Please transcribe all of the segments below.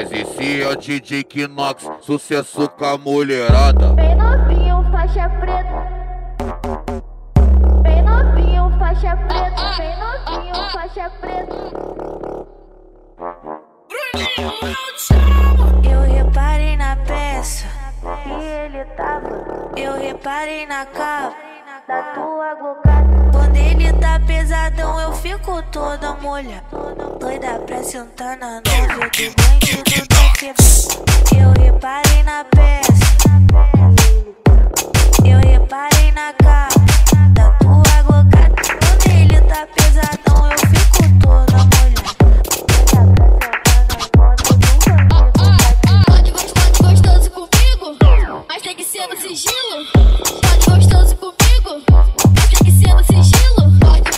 Mas esse é o DJ Kinox, sucesso com a mulherada. Bem novinho, faixa preta. Bem novinho, faixa preta. Bem novinho, faixa preta. Eu reparei na peça E ele tava eu reparei na capa da tua glocada. Quando ele tá pesadão eu fico toda molha, doida pra sentar na nove do banho do quebrado. Eu reparei na peça, eu reparei na capa da tua glocada. Quando ele tá pesadão eu fico toda molha, Pode gostoso comigo, mas tem que ser no sigilo. Pode gostoso comigo, mas tem que ser no sigilo. Pode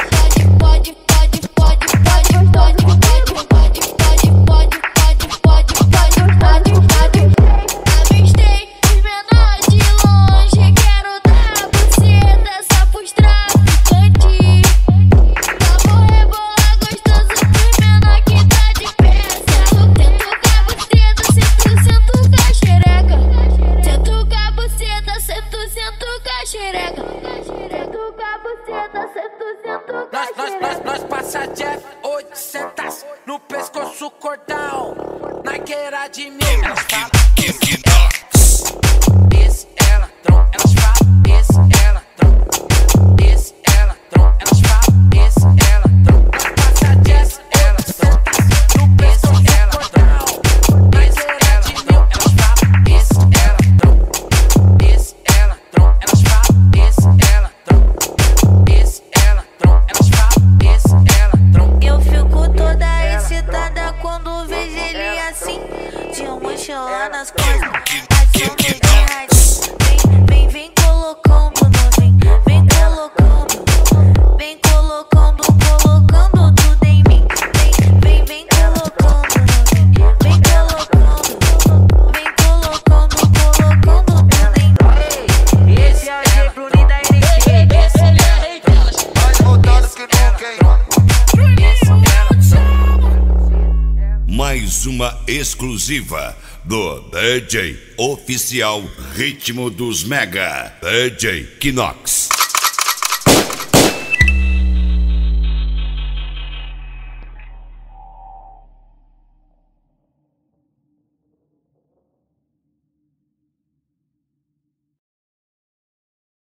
avistei os menores de longe. Quero dar buceta só pros traficantes. Vamos rebolar gostoso pros menor que tá de peça. Sento com a buceta, sento com a xereca. Sento com a buceta, sento com a xereca. Sento com a buceta, sento com a xereca. Nós passa Jeff 800 no pescoço cordão, na queira de mim. Elas falam esse ela trão, elas falam esse ela trão, esse ela trão, elas falam esse ela trão. Nós passa Jeff elas trão no pescoço cordão, na queira de mim. Elas falam esse ela trão, esse ela trão, elas falam esse ela trão, esse ela trão, elas falam esse ela trão. eu fico toda excitada quando vejo ele assim, de mochila nas costas, ação bem radinho. Vem colocando novinho, vem colocando, vem colocando tudo em mim. Vem colocando novinho, vem colocando tudo em mim. Esse é o G Bruninho da NG. Mais voltado que nunca, hein? Mais uma exclusiva do DJ Oficial Ritmo dos Mega, DJ Kinox.